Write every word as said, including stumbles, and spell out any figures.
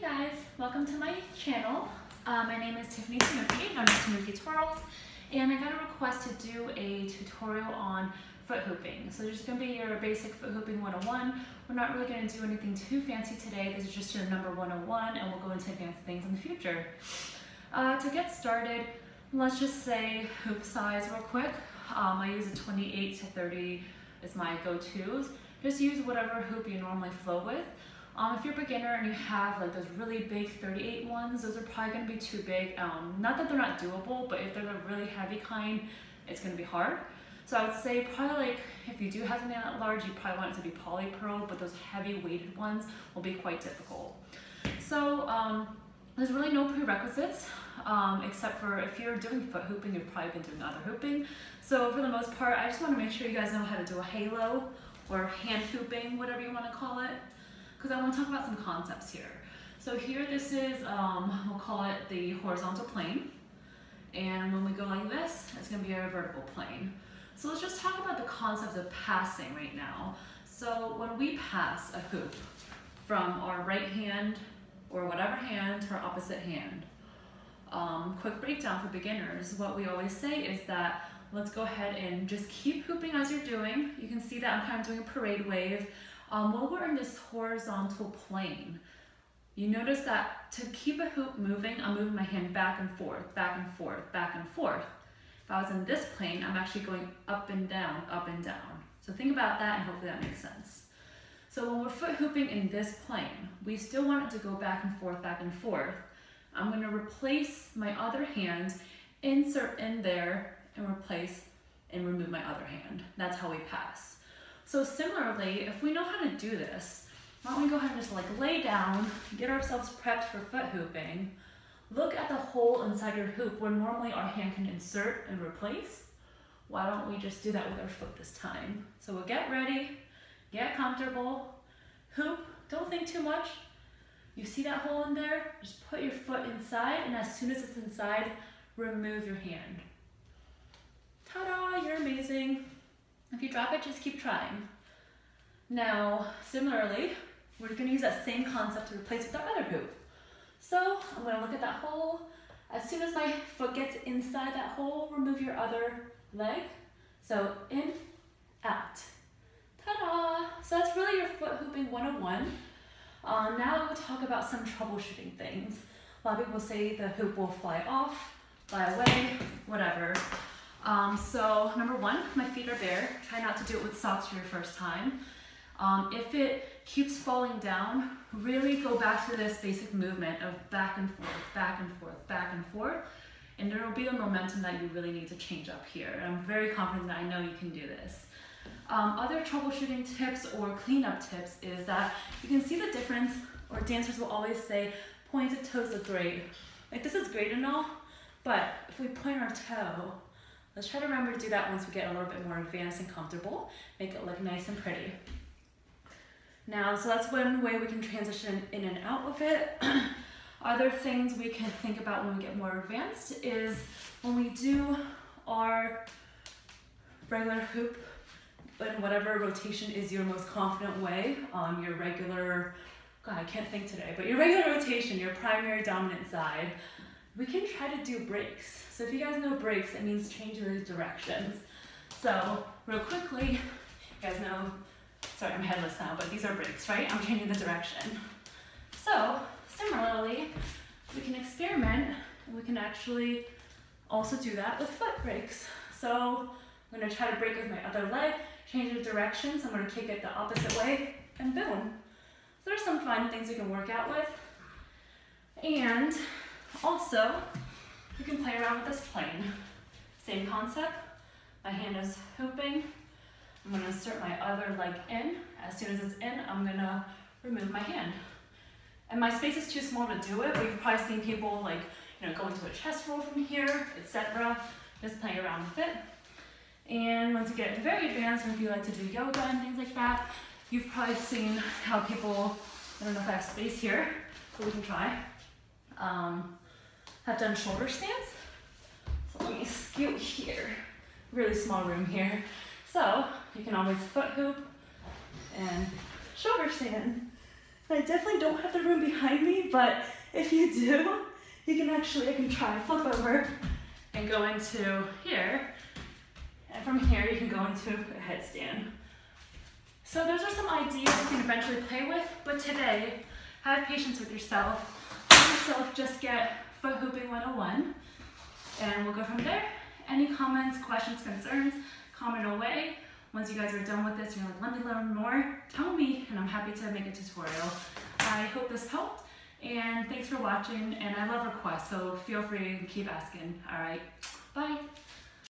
guys, welcome to my channel. Uh, my name is Tiffany Tanuki, known as Tanuki Twirls, and I got a request to do a tutorial on foot hooping. So there's going to be your basic foot hooping one oh one. We're not really going to do anything too fancy today. This is just your number one oh one, and we'll go into advanced things in the future. Uh, to get started, let's just say hoop size real quick. Um, I use a twenty-eight to thirty is my go-tos. Just use whatever hoop you normally flow with. Um, if you're a beginner and you have like those really big thirty-eight ones, those are probably going to be too big. Um, not that they're not doable, but if they're the really heavy kind, it's going to be hard. So I would say probably like if you do have something that large, you probably want it to be poly pearl, but those heavy weighted ones will be quite difficult. So um, there's really no prerequisites, um, except for if you're doing foot hooping, you've probably been doing other hooping. So for the most part, I just want to make sure you guys know how to do a halo or hand hooping, whatever you want to call it, because I want to talk about some concepts here. So here this is, um, we'll call it the horizontal plane, and when we go like this, it's going to be our vertical plane. So let's just talk about the concept of passing right now. So when we pass a hoop from our right hand or whatever hand to our opposite hand, um, quick breakdown for beginners, what we always say is that let's go ahead and just keep hooping as you're doing. You can see that I'm kind of doing a parade wave. Um, while we're in this horizontal plane, you notice that to keep a hoop moving, I'm moving my hand back and forth, back and forth, back and forth. If I was in this plane, I'm actually going up and down, up and down. So think about that and hopefully that makes sense. So when we're foot hooping in this plane, we still want it to go back and forth, back and forth. I'm going to replace my other hand, insert in there, and replace and remove my other hand. That's how we pass. So similarly, if we know how to do this, why don't we go ahead and just like lay down, get ourselves prepped for foot hooping, look at the hole inside your hoop where normally our hand can insert and replace. Why don't we just do that with our foot this time? So we'll get ready, get comfortable, hoop, don't think too much. You see that hole in there? Just put your foot inside, and as soon as it's inside, remove your hand. Ta-da, you're amazing. If you drop it, just keep trying. Now, similarly, we're gonna use that same concept to replace with our other hoop. So I'm gonna look at that hole. As soon as my foot gets inside that hole, remove your other leg. So in, out. Ta-da! So that's really your foot hooping one oh one. Uh, now we'll talk about some troubleshooting things. A lot of people say the hoop will fly off, fly away, whatever. Um, so number one, my feet are bare. Try not to do it with socks for your first time. Um, if it keeps falling down, really go back to this basic movement of back and forth, back and forth, back and forth, and there will be a momentum that you really need to change up here. And I'm very confident that I know you can do this. Um, other troubleshooting tips or cleanup tips is that you can see the difference, or dancers will always say, pointed toes look great. Like this is great and all, but if we point our toe, let's try to remember to do that once we get a little bit more advanced and comfortable. Make it look nice and pretty. Now, so that's one way we can transition in and out of it. Other things we can think about when we get more advanced is when we do our regular hoop in whatever rotation is your most confident way, um, your regular, God, I can't think today, but your regular rotation, your primary dominant side, we can try to do breaks. So if you guys know breaks, it means changing the directions. So real quickly, you guys know, sorry, I'm headless now, but these are breaks, right? I'm changing the direction. So similarly, we can experiment, and we can actually also do that with foot breaks. So I'm gonna try to break with my other leg, change the direction, so I'm gonna kick it the opposite way, and boom. So there's some fun things we can work out with. And also, you can play around with this plane. Same concept. My hand is hooping. I'm going to insert my other leg in. As soon as it's in, I'm going to remove my hand. And my space is too small to do it, but you've probably seen people like, you know, go into a chest roll from here, et cetera. Just playing around with it. And once you get very advanced, and if you like to do yoga and things like that, you've probably seen how people, I don't know if I have space here, but we can try. Um, have done shoulder stands. So let me scoot here. Really small room here. So you can always foot hoop and shoulder stand. I definitely don't have the room behind me, but if you do, you can actually, I can try flip over and go into here. And from here, you can go into a headstand. So those are some ideas you can eventually play with, but today, have patience with yourself. Let yourself just get foot hooping one oh one, and we'll go from there. Any comments, questions, concerns, comment away. Once you guys are done with this, you're like, let me learn more, tell me, and I'm happy to make a tutorial. I hope this helped, and thanks for watching, and I love requests, so feel free to keep asking. All right, bye.